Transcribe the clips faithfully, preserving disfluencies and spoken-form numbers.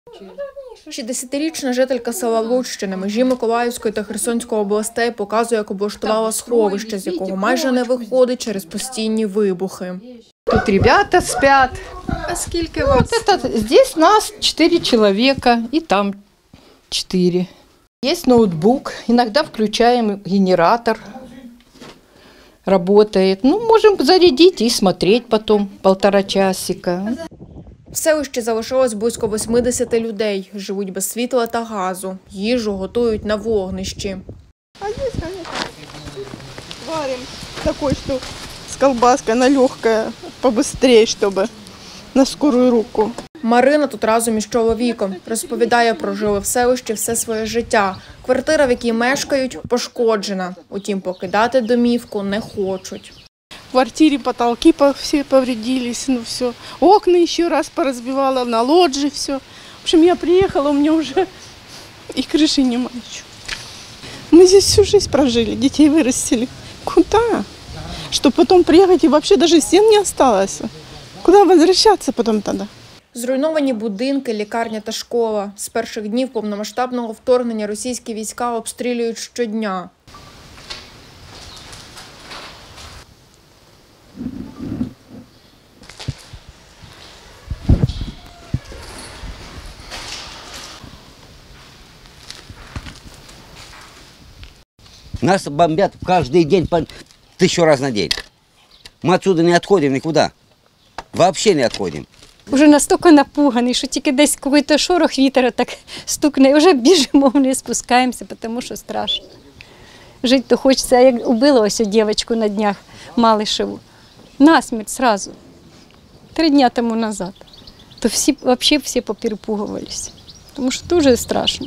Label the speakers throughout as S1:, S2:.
S1: шістдесятирічна жителька села Луч на межі Миколаївської та Херсонської областей показує, як облаштувала сховище, з якого майже не виходить через постійні вибухи.
S2: Тут ребята спят.
S1: А скільки вас?
S2: Вот это, здесь нас четыре человека, и там четыре. Есть ноутбук, иногда включаем генератор, работает. Ну, можем зарядить и смотреть потом полтора часика.
S1: В селищі залишилось близько восьмидесяти людей. Живуть без світла та газу. Їжу готують на вогнищі.
S3: А здесь, конечно, варим такой, что с колбаской, она легкая, побыстрее, чтобы на скорую руку.
S1: Марина тут разом із чоловіком. Розповідає, прожили в селищі все своє життя. Квартира, в якій мешкають, пошкоджена. Утім, покидати домівку не хочуть.
S3: В квартире потолки все повредились, ну все. Окна еще раз поразбивала, на лоджии все. В общем, я приехала, у меня уже и крыши нема ничего. Мы здесь всю жизнь прожили, детей вырастили. Куда? Чтобы потом приехать и вообще даже стен не осталось. Куда возвращаться потом тогда?
S1: Зруйновані будинки, лікарня та школа. З перших днів повномасштабного вторгнення російські війська обстрілюють щодня.
S4: Нас бомбят каждый день по тысячу раз на день. Мы отсюда не отходим никуда. Вообще не отходим.
S5: Уже настільки напуганий, що тільки десь якийсь шорох вітера так стукне, і вже біжимо вниз, спускаємося, тому що страшно. Жити то хочеться, як убила ось дівчинку на днях Малишеву. Насмерть одразу. Три дні тому назад. То всі, взагалі всі поперепугувалися, тому що дуже страшно.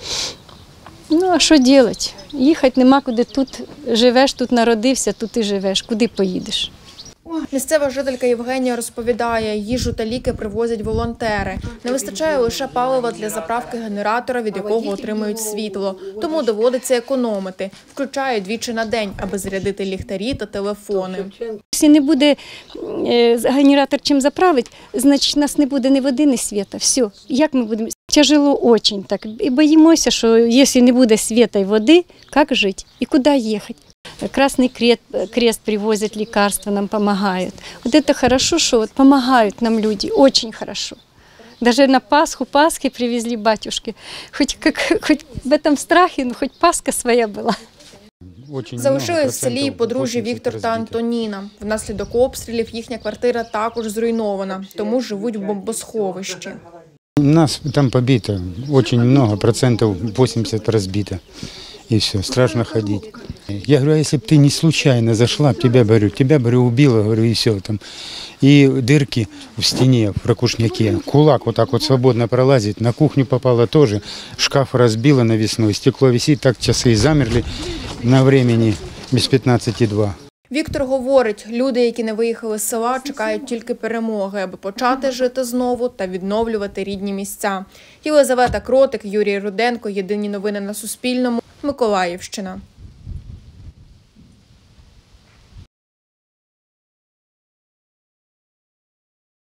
S5: Ну, а що робити? Їхати нема куди, тут живеш, тут народився, тут і живеш. Куди поїдеш?
S1: Місцева жителька Євгенія розповідає, їжу та ліки привозять волонтери. Не вистачає лише палива для заправки генератора, від якого отримують світло. Тому доводиться економити. Включають двічі на день, аби зарядити ліхтарі та телефони.
S5: Якщо не буде генератор чим заправити, значить у нас не буде ні води, ні світу. Все. Як ми будемо? Тяжело дуже так. І боїмося, що якщо не буде світу і води, як жити? І куди їхати? Красный крест, крест привозят лекарства, нам помогают. Вот это хорошо, что вот помогают нам люди, очень хорошо. Даже на Пасху, Пасхи привезли батюшки. Хоть, как, хоть в этом страхе, но хоть Пасха своя была.
S1: Залишились в селі і подружжя Віктор та Антоніна. Внаслідок обстрілів їхня квартира також зруйнована, тому живуть в бомбосховищі.
S6: У нас там побито очень много, процентов восемьдесят разбито. И все, страшно ходить. Я говорю, а если бы ты не случайно зашла, тебя, говорю, тебя, говорю, убило, говорю, и все там. И дырки в стене, в ракушняке. Кулак вот так вот свободно пролазит. На кухню попало тоже. Шкаф разбило навесной, стекло висит, так часы замерли на времени без п'ятнадцяти два.
S1: Віктор говорить, люди, які не виїхали з села, чекають тільки перемоги, аби почати жити знову та відновлювати рідні місця. Єлизавета Кротик, Юрій Руденко. Єдині новини на Суспільному. Миколаївщина.